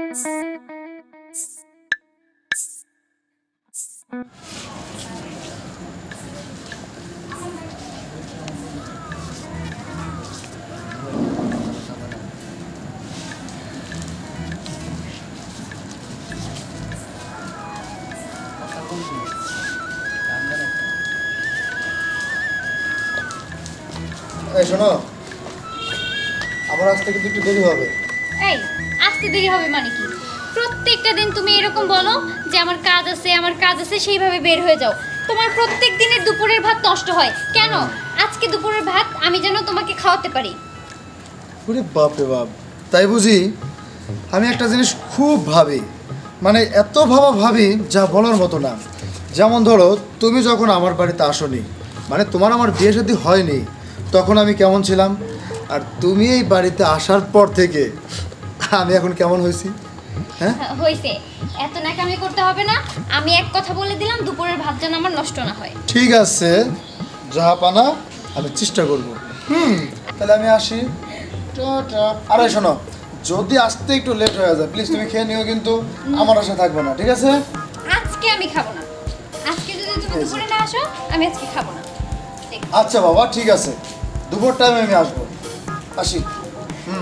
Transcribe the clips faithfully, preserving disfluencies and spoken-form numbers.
এই শোনো, আমার আসতে কিন্তু একটু দেরি হবে। এই আসতে দেরি হবে মানে কি? প্রত্যেকটা দিন তুমি এরকম বলো যে আমার কাজ আছে আমার কাজ আছে, সেইভাবে বের হয়ে যাও। তোমার প্রত্যেক দিনের দুপুরের ভাত নষ্ট হয় কেন? আজকে দুপুরের ভাত আমি যেন তোমাকে খাওয়াতে পারি। ওরে বাপ রে বাপ, তাই বুঝি? আমি একটা জিনিস খুব ভাবি, মানে এত ভাবা ভাবি যা বলার মতো না। যেমন ধরো, তুমি যখন আমার বাড়িতে আসোনি, মানে তোমার আমার বিয়ে শাদী হয়নি, তখন আমি কেমন ছিলাম, আর তুমি এই বাড়িতে আসার পর থেকে আমি এখন কেমন হয়েছি? হ্যাঁ হয়েছে, এত নাকামি করতে হবে না। আমি এক কথা বলে দিলাম, দুপুরের ভাত যেন আমার নষ্ট না হয়। ঠিক আছে, যাহা পানা আমি চেষ্টা করব। হুম, তাহলে আমি আসি। টাটা। আরে শোনো, যদি আসতে একটু লেট হয়ে যায় প্লিজ তুমি খেয়ে নিও, কিন্তু আমার আশা থাকবে না, ঠিক আছে? আজকে আমি খাবো না। আজকে যদি তুমি দুপুরে না আসো, আমি আজকে খাবো না। আচ্ছা বাবা, ঠিক আছে, দুপুর টাইমে আমি আসবো। আসি। হুম।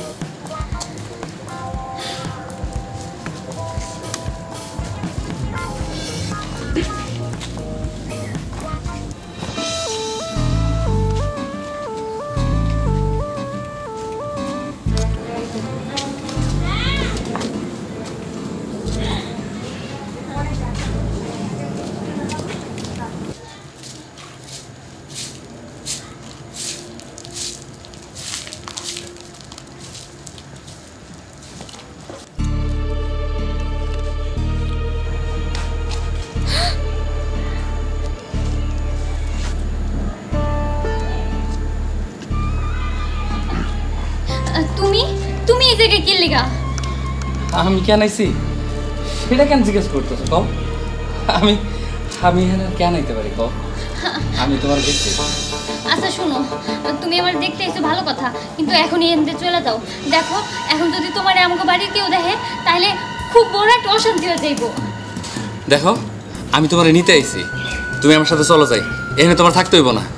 তুমি তুমি এই জায়গায় কি লিগা? আমি কেন আইছি সেটা কেন জিজ্ঞেস করতেছো? কম আমি আমি এখানে কেন আইতে পারি? কম আমি তোমার দেখতে। আচ্ছা শোনো, তুমি আমার দেখতে এসে ভালো কথা, কিন্তু এখনই এনতে চলে যাও। দেখো, এখন যদি তোমার আমাকে বাড়ির কেউ দেখে তাহলে খুব বড় একটা অশান্তি হয়ে যাইব। দেখো, আমি তোমার নিতে আইছি, তুমি আমার সাথে চলো যাই, এখানে তোমার থাকতে হইব না।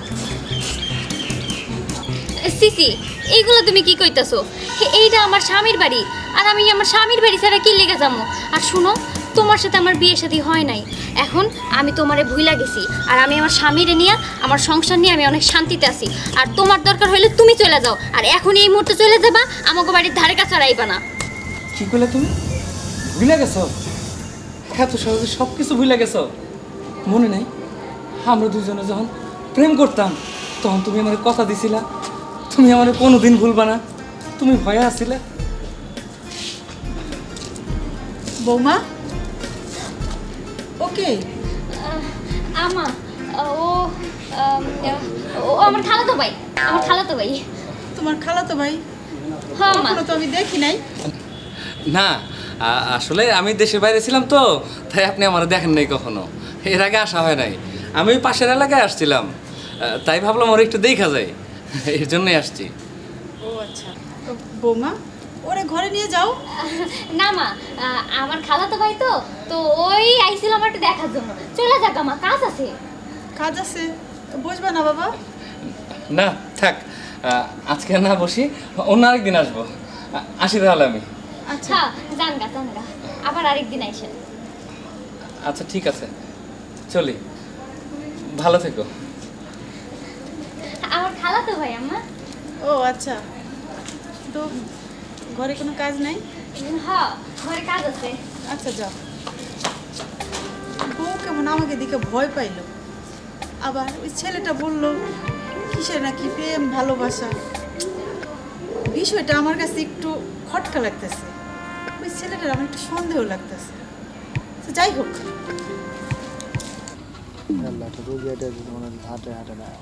সিসি, এইগুলো তুমি কি কইতাছো? এইটা আমার স্বামীর বাড়ি, আর আমি আমার স্বামীর বাড়ি ছাড়া কি লেগে যাবো? আর শুনো, তোমার সাথে আমার বিয়ে শাদী হয় নাই, এখন আমি তোমারে ভুইলা গেছি, আর আমি আমার স্বামীরে নিয়ে আমার সংসার নিয়ে আমি অনেক শান্তিতে আছি। আর তোমার দরকার হইলে তুমি চলে যাও, আর এখন এই মুহূর্তে চলে যাবা, আমাকে বাড়ির ধারে কাছে আর আইবা না। কি করলে তুমি? ভুলে গেছো? এত সহজে সব কিছু ভুলে গেছো? মনে নাই আমরা দুজনে যখন প্রেম করতাম তখন তুমি আমার কথা দিছিলা তুমি আমার কোনোদিন ভুলবা না, তুমি ভয়ে আসছিলে। বৌমা ওকে আমা, ও ও আমার খালাতো ভাই, আমার খালাতো ভাই। তোমার খালাতো ভাই? হ্যাঁ মা। কখনো তো আমি দেখি নাই। না, আ- আসলে আমি দেশের বাইরে ছিলাম তো, তাই আপনি আমার দেখেন নাই কখনো, এর আগে আসা হয় নাই। আমি ওই পাশের এলাকায় আসছিলাম, আ, তাই ভাবলাম ওর একটু দেখা যায়, এর জন্যই আসছি। ও আচ্ছা, তো বৌমা ওরে ঘরে নিয়ে যাও। না মা, আমার খালাতো ভাই তো তো ওই আইছিল আমার একটু দেখার জন্য। চলে যাক, আমার কাজ আছে। কাজ আছে, বসবে না বাবা? না থাক, আ, আজকে না বসি, অন্য আরেকদিন আসবো। আ- আসি তাহলে আমি। আচ্ছা হ্যাঁ, জানগা জানগা, আবার আরেকদিন আইসেন। আচ্ছা ঠিক আছে, চলি, ভালো থেকো। আমার খালাতো ভাই আম্মা। ও আচ্ছা, তো ঘরে কোনো কাজ নাই? হ্যাঁ, ঘরে কাজ আছে। আচ্ছা যাও। বউ কেমন আমাকে দিকে ভয় পাইলো, আবার ওই ছেলেটা বললো কিসে নাকি প্রেম ভালোবাসা। বিষয়টা আমার কাছে একটু খটকা লাগতেছে, ওই ছেলেটার আমার একটু সন্দেহ লাগতেছে। তো যাই হোক, হাঁটে হাঁটে না।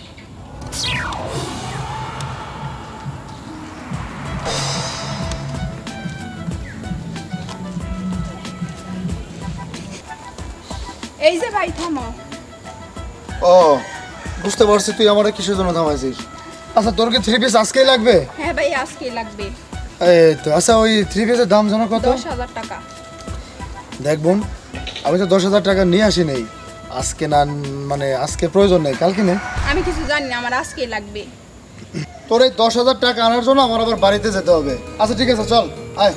এই যে ভাই থামো। ও বুঝতে পারছি, তুই আমার কিসের জন্য থামাইছিস। আচ্ছা, তোর কি থ্রি পিস আজকেই লাগবে? হ্যাঁ ভাই, আজকে লাগবে। এই তো আচ্ছা, ওই থ্রি পিসের দাম জানো কত? দশ হাজার টাকা। দেখ বোন, আমি তো দশ হাজার টাকা নিয়ে আসি নেই আজকে, না মানে আজকে প্রয়োজন নেই, কালকে নে। আমি কিছু জানি না, আমার আজকেই লাগবে। তোর এই দশ হাজার টাকা আনার জন্য আমার আবার বাড়িতে যেতে হবে। আচ্ছা ঠিক আছে, চল আয়।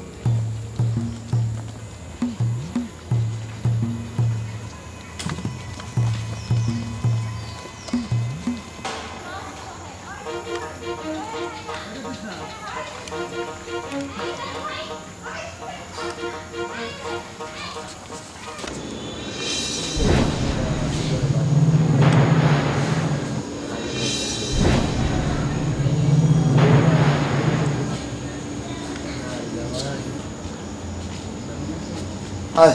আয়।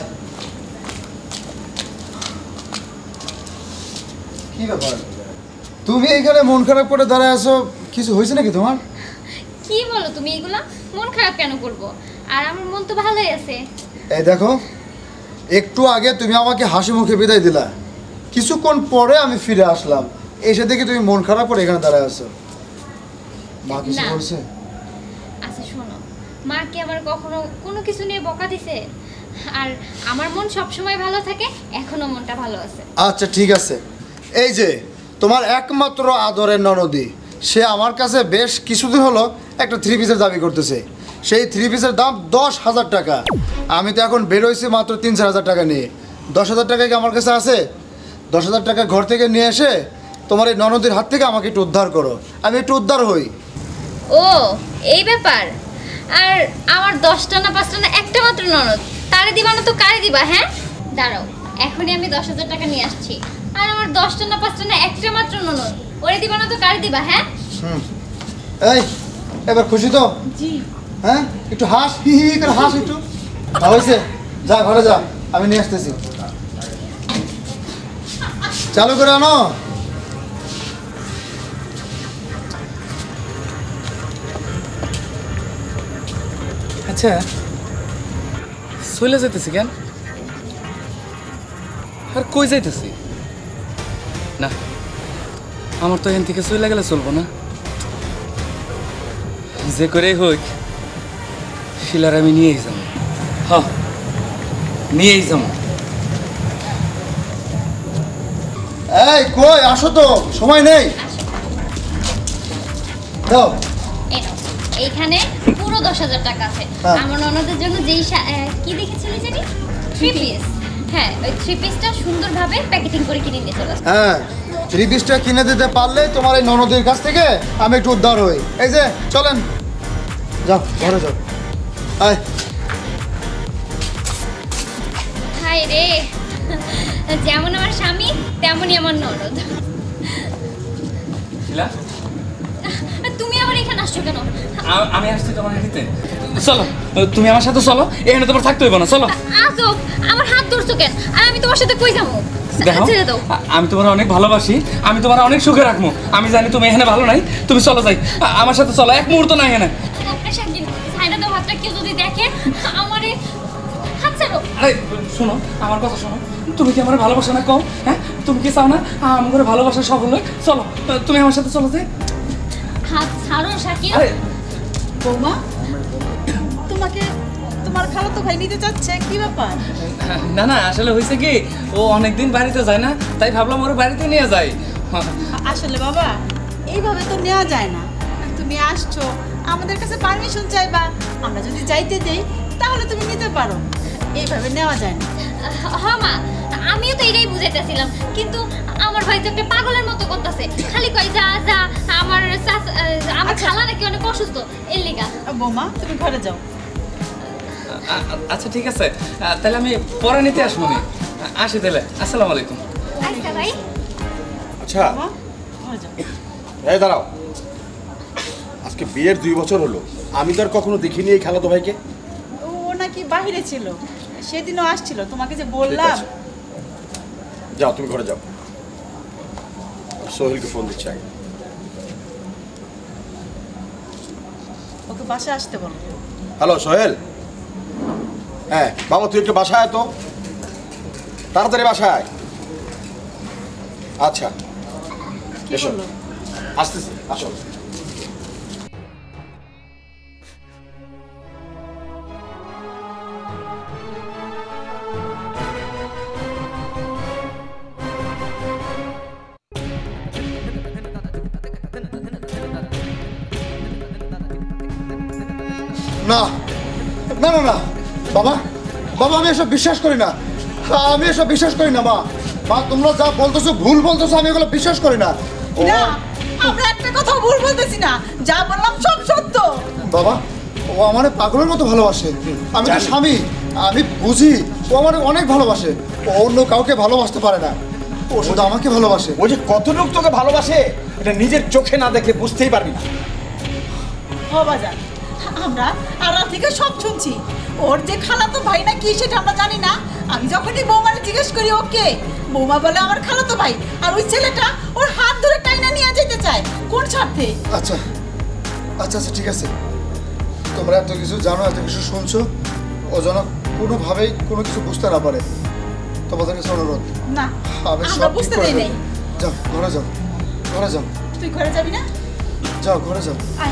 কি ব্যাপার, তুমি এখানে মন খারাপ করে দাঁড়ায় আছো? কিছু হয়েছে নাকি তোমার? কি বলো তুমি এগুলা? মন খারাপ কেন করব? আর আমার মন তো ভালোই আছে। এই দেখো, একটু আগে তুমি আমাকে হাসি মুখে বিদায় দিলা, কিছুক্ষণ পরে আমি ফিরে আসলাম, এসে দেখি তুমি মন খারাপ করে এখানে দাঁড়ায় আছো। মা কিছু না। বলছে? আচ্ছা শোনো, মা কি আমার কখনো কোনো কিছু নিয়ে বকা দিছে? আর আমার মন সব সময় ভালো থাকে, এখনো মনটা ভালো আছে। আচ্ছা ঠিক আছে, এই যে তোমার একমাত্র আদরের ননদি, সে আমার কাছে বেশ কিছুদিন হলো একটা থ্রি পিসের দাবি করতেছে। সেই থ্রি পিসের দাম দশ হাজার টাকা। আমি তো এখন বেরোইছি মাত্র তিন চার হাজার টাকা নিয়ে। দশ হাজার টাকা কি আমার কাছে আছে? দশ হাজার টাকা ঘর থেকে নিয়ে এসে তোমার এই ননদির হাত থেকে আমাকে একটু উদ্ধার করো, আমি একটু উদ্ধার হই। ও এই ব্যাপার। আর আমার দশটা না পাঁচটা না একটা মাত্র ননদ, তারে দিবা না তো কারে দিবা? হ্যাঁ দাঁড়াও, এখনই আমি দশ হাজার টাকা নিয়ে আসছি। আর আমার দশটা না পাঁচটা না একটা মাত্র ননদ, ওরে দিবা না তো কারে দিবা? হ্যাঁ হুম, এই এবার খুশি তো? জি। হ্যাঁ, একটু হাস, হি হি করে হাস একটু। হ্যাঁ, হয়েছে, যা ঘরে যা, আমি নিয়ে আসতেছি। চালু করে আনো। আচ্ছা, চলে যেতেছি কেন? আর কই যাইতেছি? না, আমার তো এখান থেকে চলে গেলে চলবো না। যে করেই হোক শিলার আমি নিয়েই যাবো। হ্যাঁ, নিয়েই যাবো। এই কই আসো তো, সময় নেই। দাও। এই নাও, এইখানে পুরো দশ হাজার টাকা আছে। হ্যাঁ। আমার ননদের জন্য যেই শা- আহ, কি দেখেছিলি জানি, থ্রি পিস। হ্যাঁ, ওই থ্রি পিসটা সুন্দরভাবে প্যাকেটিং করে কিনে নিয়ে চলে আসবে। হ্যাঁ, থ্রি পিসটা কিনে দিতে পারলে তোমার এই ননদের কাছ থেকে আমি একটু উদ্ধার হই। এই যে চলেন, যাও ঘরে যাও। আয়। হাই রে, যেমন আমার স্বামী তেমনই আমার ননদ। শিলা, তুমি আবার এখানে আসছো কেন? আ- আমি আসছি তোমার নিতে। চলো, তুমি আমার সাথে চলো, এখানে তোমার থাকতে হইব না। চলো। আসো, আমার হাত ধরছো কেন? আর আমি তোমার সাথে কই যাবো? দেখো, ছেড়ে দাও। আ- আমি তোমার অনেক ভালোবাসি, আমি তোমার অনেক সুখে রাখবো। আমি জানি তুমি এখানে ভালো নাই, তুমি চলো যাই। আ- আমার সাথে চলো, এক মুহূর্ত নাই এখানে। আপনার সাথে সাইডা দাও হাতটা, কেউ যদি দেখে আমারে হাত ছাড়ো। আরে শোনো, আমার কথা শোনো, তুমি কি আমার ভালোবাসা না কম? হ্যাঁ, তুমি কি চাও না আমার ভালোবাসা সফল হয়? চলো, তুমি আমার সাথে চলো যাই। হাত ছাড়ো শাকিল। আরে বৌমা, তোমাকে তোমার খালাতো ভাই নিতে চাচ্ছে, কি ব্যাপার? না না, আসলে হয়েছে কি, ও অনেকদিন বাড়িতে যায় না, তাই ভাবলাম ওর বাড়িতে নিয়ে যাই। আসলে বাবা, এইভাবে তো নেওয়া যায় না। তুমি আসছো, আমাদের কাছে পারমিশন চাইবা, আমরা যদি যাইতে দেই তাহলে তুমি নিতে পারো। এইভাবে নেওয়া যায় না। হ্যাঁ মা, আমিও তো এটাই বুঝাইতেছিলাম, কিন্তু আমার ভাই তো একটা পাগলের মতো করতেছে, খালি কয় যা যা। আমার শাশ- আহ, আমার আচ্ছা। খালা নাকি অনেক অসুস্থ, এর লিগা। বৌমা, তুমি ঘরে যাও। আ- আচ্ছা ঠিক আছে, আ, তাহলে আমি পরে নিতে আসবো নি। আসি তাহলে, আসসালামু আলাইকুম। আচ্ছা ভাই। আচ্ছা, বৌমা, ঘরে যাও। এই দাঁড়াও, আজকে বিয়ের দুই বছর হলো, আমি তো আর কখনো দেখিনি এই খালাতো ভাইকে। ও ও নাকি বাহিরে ছিল, সেদিনও আসছিল, তোমাকে যে ঠিক বললাম। আছে, যাও তুমি ঘরে যাও, সোহেলকে ফোন দিচ্ছি আগে। ওকে বাসায় আসতে বলো। হ্যালো সোহেল, হ্যাঁ বাবা তুই একটু বাসায় আয় তো, তাড়াতাড়ি বাসায় আয়। আচ্ছা কি এসো, বললো? আসতেছি, আসো। না না না না বাবা বাবা আমি এসব বিশ্বাস করি না আমি এসব বিশ্বাস করি না মা মা তোমরা যা বলতেছো ভুল বলতেছো আমি এগুলো বিশ্বাস করি না ও না আমরা একটা কথা ভুল বলতেছি না যা বললাম সব সত্য বাবা ও আমার পাগলের মতো ভালোবাসে আমি তো জানি। স্বামী আমি বুঝি ও আমার অনেক ভালোবাসে ও অন্য কাউকে ভালোবাসতে পারে না ও শুধু আমাকে ভালোবাসে ও যে কতটুক তোকে ভালোবাসে এটা নিজের চোখে না দেখলে বুঝতেই পারবি না। ও বাজান আমরা আর রাত থেকে সব শুনছি ওর যে খালাতো ভাই না কি সেটা আমরা জানি না আমি যখনই বৌমারে জিজ্ঞেস করি ওকে বৌমা বলে আমার খালাতো ভাই আর ওই ছেলেটা ওর হাত ধরে টাইনা নিয়ে যেতে চায় কোন স্বার্থে আচ্ছা আচ্ছা আচ্ছা ঠিক আছে তোমরা এত কিছু জানো এত কিছু শুনছো ও যেন কোনোভাবেই কোনো কিছু বুঝতে না পারে তোমাদের কাছে অনুরোধ না আমি আমরা সব ঠিক বুঝতে করে দেই দেব। নাই যাও ঘরে যাও ঘরে যাও তুই ঘরে যাবি না যাও ঘরে যাও আয়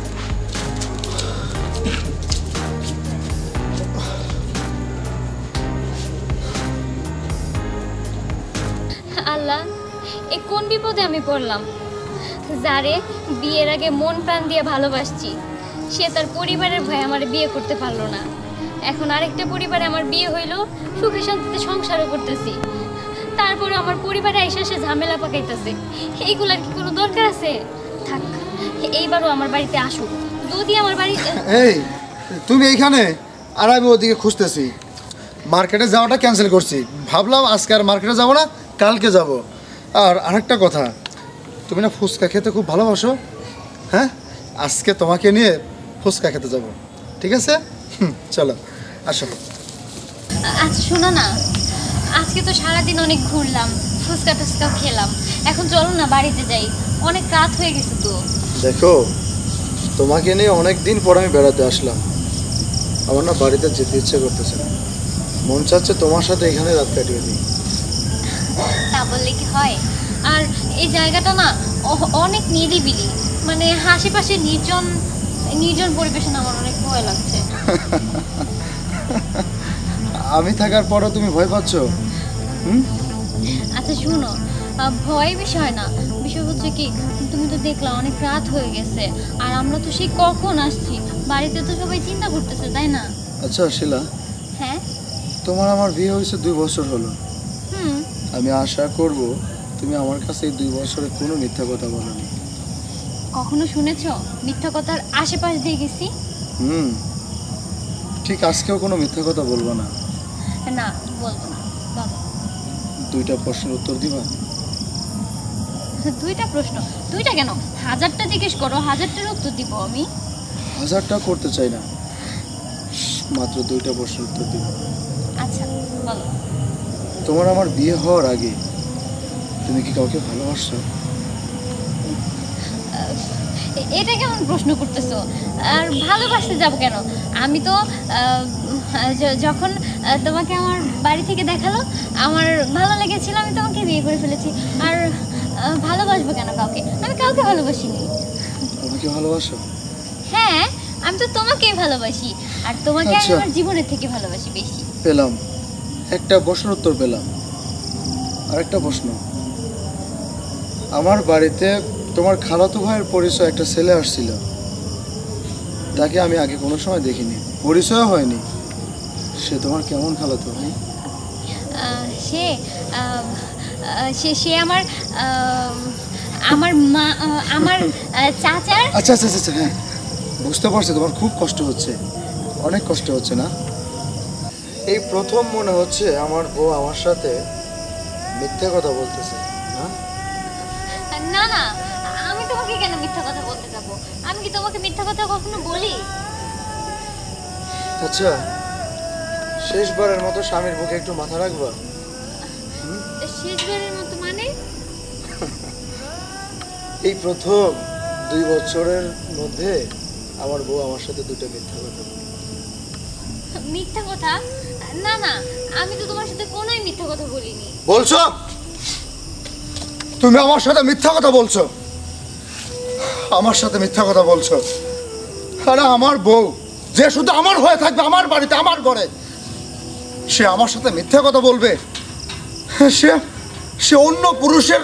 আল্লাহ এ কোন বিপদে আমি পড়লাম যারে বিয়ের আগে মন প্রাণ দিয়ে ভালোবাসছি সে তার পরিবারের ভয়ে আমার বিয়ে করতে পারলো না এখন আরেকটা পরিবারে আমার বিয়ে হইলো সুখে শান্তিতে সংসারও করতেছি তারপরে আমার পরিবারে এসে সে ঝামেলা পাকাইতেছে এইগুলার কি কোনো দরকার আছে থাক এইবারও আমার বাড়িতে আসুক যদি আমার বাড়ি এই তুমি এইখানে আর আমি ওদিকে খুঁজতেছি মার্কেটে যাওয়াটা ক্যান্সেল করছি ভাবলাম আজকে আর মার্কেটে যাবো না কালকে যাব আর আরেকটা কথা তুমি না ফুচকা খেতে খুব ভালোবাসো হ্যাঁ আজকে তোমাকে নিয়ে ফুচকা খেতে যাব ঠিক আছে হুম, চলো আসো আচ্ছা শোনো না আজকে তো সারাদিন অনেক ঘুরলাম ফুচকা টুচকাও খেলাম এখন চলো না বাড়িতে যাই অনেক রাত হয়ে গেছে তো দেখো তোমাকে নিয়ে অনেক দিন পর আমি বেড়াতে আসলাম আমার না বাড়িতে যেতে ইচ্ছে করতেছে না মন চাচ্ছে তোমার সাথে এখানে রাত কাটিয়ে দিই তা বললে কি হয় আর এই জায়গাটা না অ- অনেক নিরিবিলি মানে আশেপাশে নির্জন নির্জন পরিবেশন আমার অনেক ভয় লাগছে আমি থাকার পরও তুমি ভয় পাচ্ছ হুম আচ্ছা শুনো আহ, ভয় বিষয় না বিষয় হচ্ছে কি তুমি তো দেখলা অনেক রাত হয়ে গেছে আর আমরা তো সেই কখন আসছি বাড়িতে তো সবাই চিন্তা করতেছে তাই না আচ্ছা শিলা হ্যাঁ তোমার আমার বিয়ে হয়েছে দুই বছর হলো হুম আমি আশা করব তুমি আমার কাছে এই দুই বছরে কোনো মিথ্যা কথা বলোনি কখনো শুনেছো মিথ্যা কথার আশেপাশ দিয়ে গেছি হুম ঠিক আজকেও কোনো মিথ্যা কথা বলবো না না বলবো না বলো দুইটা প্রশ্নের উত্তর দিবা দুইটা প্রশ্ন দুইটা কেন হাজারটা জিজ্ঞেস করো হাজারটার উত্তর দিব আমি হাজারটা করতে চাই না মাত্র দুইটা প্রশ্নের উত্তর দিবা আচ্ছা বলো তোমার আমার বিয়ে হওয়ার আগে তুমি কি কাউকে ভালোবাসছো এ- এটা কেমন প্রশ্ন করতেছো আর ভালোবাসতে যাব কেন আমি তো আহ, য- যখন আহ, তোমাকে আমার বাড়ি থেকে দেখালো আমার ভালো লেগেছিল আমি তোমাকে বিয়ে করে ফেলেছি আর আহ, ভালোবাসবো কেন কাউকে আমি কাউকে ভালোবাসিনি তুমি কি ভালোবাসো হ্যাঁ আমি তো তোমাকেই ভালোবাসি আর তোমাকে আমি আচ্ছা। আমার জীবনের থেকে ভালোবাসি বেশি পেলাম একটা প্রশ্নের উত্তর পেলাম আরেকটা প্রশ্ন আমার বাড়িতে তোমার খালাতো ভাইয়ের পরিচয় একটা ছেলে আসছিল তাকে আমি আগে কোনো সময় দেখিনি পরিচয় হয়নি সে তোমার কেমন খালাতো ভাই আহ, সে আহ, আহ, সে সে আমার আহ, আমার মা আহ, আমার আহ, চাচার আচ্ছা আচ্ছা আচ্ছা আচ্ছা, হ্যাঁ বুঝতে পারছি তোমার খুব কষ্ট হচ্ছে অনেক কষ্ট হচ্ছে না এই প্রথম মনে হচ্ছে আমার বউ আমার সাথে মিথ্যে কথা বলতেছে না না না আমি তোমাকে কেন মিথ্যা কথা বলতে যাবো আমি কি তোমাকে মিথ্যা কথা কখনো বলি আচ্ছা শেষবারের মতো স্বামীর বুকে একটু মাথা রাখবা শেষবারের মতো মানে এই প্রথম দুই বছরের মধ্যে আমার বউ আমার সাথে দুটো মিথ্যা কথা বলে। মিথ্যা কথা না না আমি তো তোমার সাথে কোনোই মিথ্যা কথা বলিনি বলছো তুমি আমার সাথে মিথ্যা কথা বলছো আমার সাথে মিথ্যা কথা বলছো আরে আমার বউ যে শুধু আমার হয়ে থাকবে আমার বাড়িতে আমার ঘরে সে আমার সাথে মিথ্যা কথা বলবে সে সে অন্য পুরুষের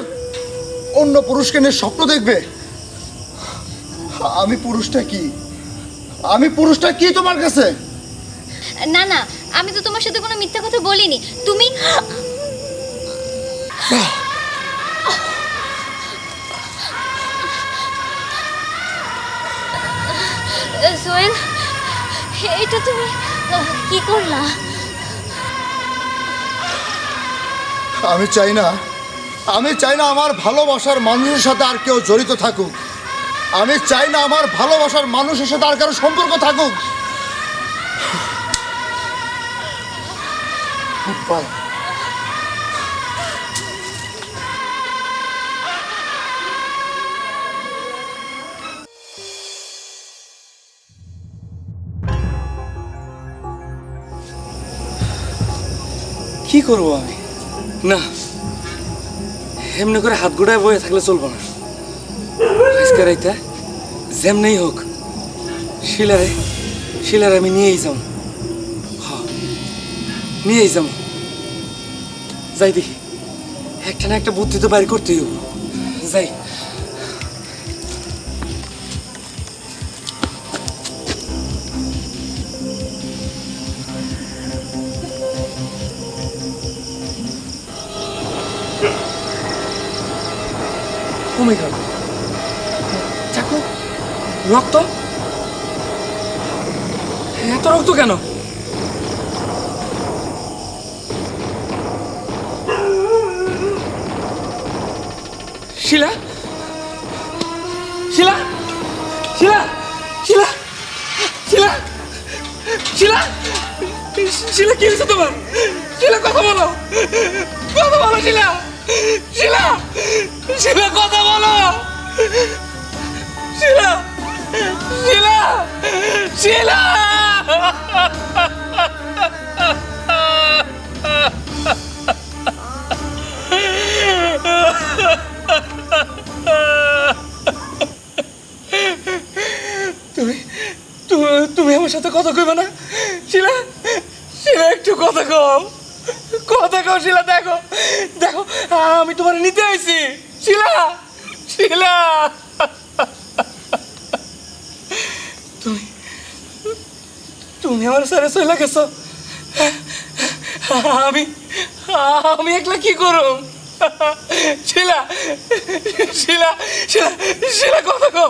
অন্য পুরুষকে নিয়ে স্বপ্ন দেখবে আমি পুরুষটা কি আমি পুরুষটা কি তোমার কাছে? না না, আমি তো তোমার সাথে কোনো মিথ্যা কথা বলিনি। তুমি সোহেল, এটা তুমি কি করলা? আমি চাই না, আমি চাই না আমার ভালোবাসার মানুষের সাথে আর কেউ জড়িত থাকুক। আমি চাই না আমার ভালোবাসার মানুষের সাথে আর কারো সম্পর্ক থাকুক। কি করব আমি? না, এমনি করে হাত গোড়ায় বয়ে থাকলে চলবো না। আজকে রাইতে যেমনেই হোক শিলারে শিলারে আমি নিয়েই যাম। হ, নিয়েই যাম। যাই দেখি, একটা না একটা বুদ্ধি তো বাইর করতেই হবে। যাই। Oh my God! দেখো, রক্ত, এত রক্ত কেন? শিলা, শিলা, শিলা, শিলা, শিলা, শিলা, শিলা, কি হয়েছে তোমার? শিলা, কথা বলো, কথা বলো শিলা, শিলা, শিলা, কথা বলো, শিলা, শিলা, শিলা। তুমি তুমি তুমি আমার সাথে কথা কইবে না শিলা? শিলা, একটু কথা কও, কথা কও শিলা। দেখো দেখো, আমি তোমার নিতে আইছি শিলা, শিলা। তুমি তুমি আমার সারে চলে গেছো। আমি আমি একলা কি করুম? শিলা, শিলা, শিলা, শিলা, কথা কও।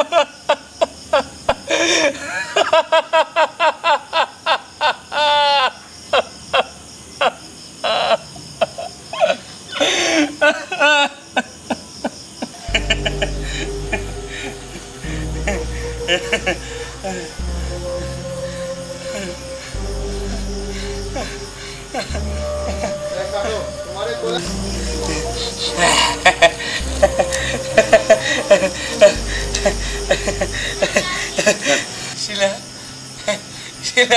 শিলা, শিলা,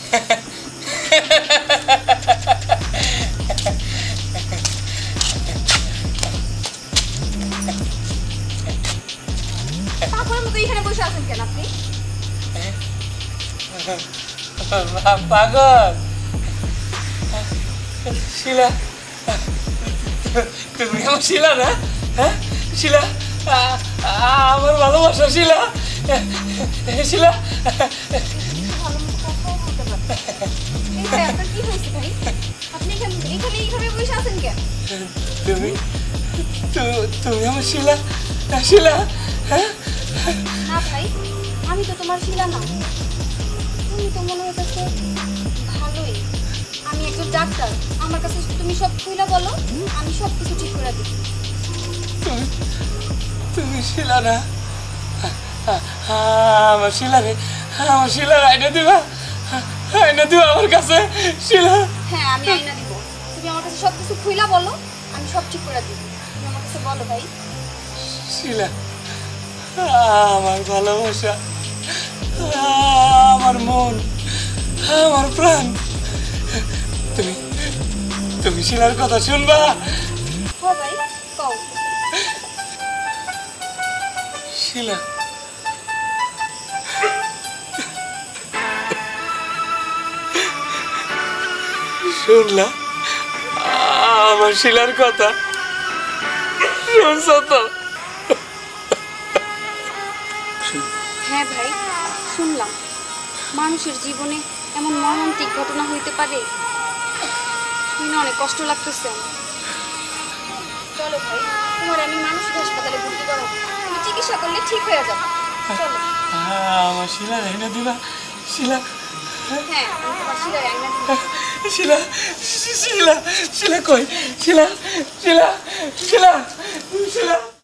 পাগলের মতো এখানে বসে আছেন কেন আপনি? পাগল শিলা, তুমি আমার শিলা না? হ্যাঁ শিলা, আমার ভালোবাসা শিলা, শিলা। আপনার কি হয়েছে ভাই? আপনি এখানে এখানে এইভাবে বসে আছেন কেন? তুমি তু- তুমি আমার শিলা, শিলা। হ্যাঁ, না ভাই, আমি তো তোমার শিলা না। তুমি তো মনে হইতেছে ভালোই। আমি একজন ডাক্তার, আমার কাছে তুমি সব খুইলা বলো, আমি সব কিছু ঠিক করে দিই। তুমি তুমি শিলা না? আমার শিলা রে, আমার শিলা আইনা দিবা, আইনা দিবা আমার কাছে শিলা। হ্যাঁ, আমি আইনা দিব। তুমি আমার কাছে সব কিছু খুইলা বলো, আমি সব ঠিক করে দিই। তুমি আমার কাছে বলো ভাই। শিলা, আমার ভালোবাসা, আমার মন, আমার প্রাণ, তুমি তুমি শিলার কথা শুনবা? হ্যাঁ ভাই, কও। শিলা, শুনলা আমার শিলার কথা? শুনছ তো? হ্যাঁ ভাই, শুনলাম। মানুষের জীবনে এমন মর্মান্তিক ঘটনা হইতে পারে শুনে অনেক কষ্ট লাগতেছে আমার। চলো ভাই, তোমার আমি মানসিক হাসপাতালে ভর্তি করাবো, তুমি চিকিৎসা করলে ঠিক হয়ে যাবে। চলো। আমার শিলা রেখে দিবা। শিলা হ্যাঁ, আমি তোমার শিলার আয়না দিব। শিলা শিলা শিলা কই? শিলা শিলা শিলা শিলা